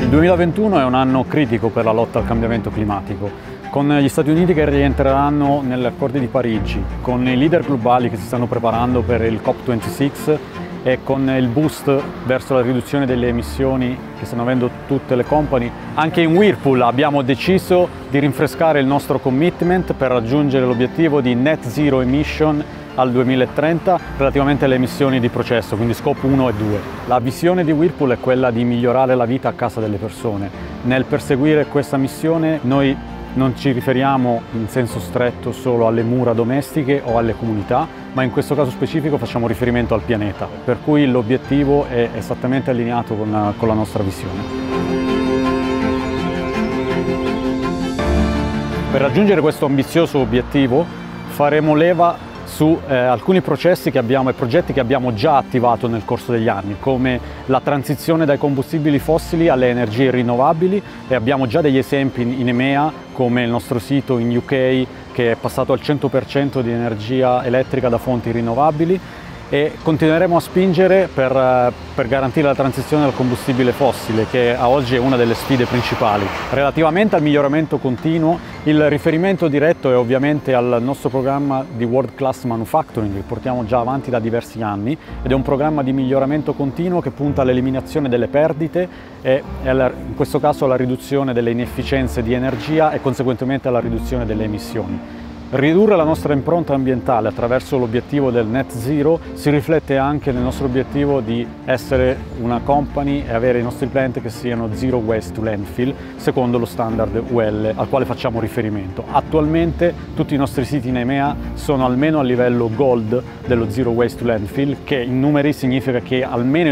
Il 2021 è un anno critico per la lotta al cambiamento climatico, con gli Stati Uniti che rientreranno negli accordi di Parigi, con i leader globali che si stanno preparando per il COP26 e con il boost verso la riduzione delle emissioni che stanno avendo tutte le company. Anche in Whirlpool abbiamo deciso di rinfrescare il nostro commitment per raggiungere l'obiettivo di net zero emission al 2030 relativamente alle emissioni di processo, quindi scopo 1 e 2. La visione di Whirlpool è quella di migliorare la vita a casa delle persone. Nel perseguire questa missione noi non ci riferiamo in senso stretto solo alle mura domestiche o alle comunità, ma in questo caso specifico facciamo riferimento al pianeta, per cui l'obiettivo è esattamente allineato con la nostra visione. Per raggiungere questo ambizioso obiettivo faremo leva su alcuni processi e progetti che abbiamo già attivato nel corso degli anni, come la transizione dai combustibili fossili alle energie rinnovabili, e abbiamo già degli esempi in EMEA, come il nostro sito in UK che è passato al 100% di energia elettrica da fonti rinnovabili, e continueremo a spingere per garantire la transizione dal combustibile fossile, che a oggi è una delle sfide principali. Relativamente al miglioramento continuo, il riferimento diretto è ovviamente al nostro programma di World Class Manufacturing che portiamo già avanti da diversi anni, ed è un programma di miglioramento continuo che punta all'eliminazione delle perdite e in questo caso alla riduzione delle inefficienze di energia e conseguentemente alla riduzione delle emissioni. Ridurre la nostra impronta ambientale attraverso l'obiettivo del net zero si riflette anche nel nostro obiettivo di essere una company e avere i nostri plant che siano zero waste to landfill, secondo lo standard UL al quale facciamo riferimento. Attualmente tutti i nostri siti in EMEA sono almeno a livello gold dello zero waste to landfill, che in numeri significa che almeno il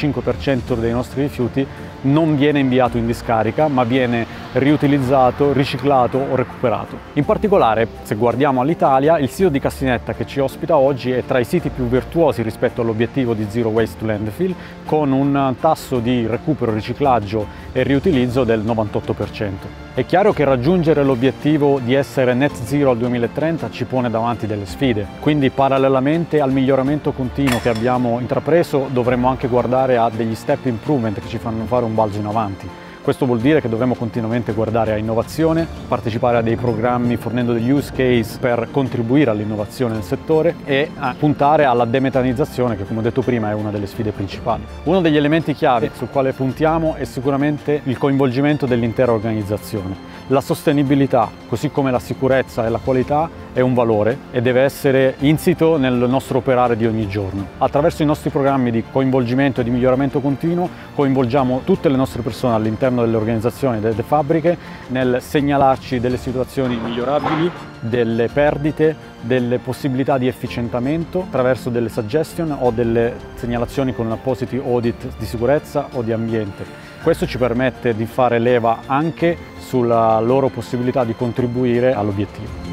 95% dei nostri rifiuti non viene inviato in discarica, ma viene riutilizzato, riciclato o recuperato. In particolare, se guardiamo all'Italia, il sito di Cassinetta che ci ospita oggi è tra i siti più virtuosi rispetto all'obiettivo di Zero Waste to Landfill, con un tasso di recupero, riciclaggio e riutilizzo del 98%. È chiaro che raggiungere l'obiettivo di essere net zero al 2030 ci pone davanti delle sfide, quindi parallelamente al miglioramento continuo che abbiamo intrapreso dovremo anche guardare a degli step improvement che ci fanno fare un balzo in avanti. Questo vuol dire che dovremo continuamente guardare a innovazione, partecipare a dei programmi fornendo degli use case per contribuire all'innovazione nel settore e a puntare alla demetanizzazione, che come ho detto prima è una delle sfide principali. Uno degli elementi chiave sul quale puntiamo è sicuramente il coinvolgimento dell'intera organizzazione. La sostenibilità, così come la sicurezza e la qualità, è un valore e deve essere insito nel nostro operare di ogni giorno. Attraverso i nostri programmi di coinvolgimento e di miglioramento continuo coinvolgiamo tutte le nostre persone all'interno delle organizzazioni, delle fabbriche, nel segnalarci delle situazioni migliorabili, delle perdite, delle possibilità di efficientamento attraverso delle suggestion o delle segnalazioni con un appositi audit di sicurezza o di ambiente. Questo ci permette di fare leva anche sulla loro possibilità di contribuire all'obiettivo.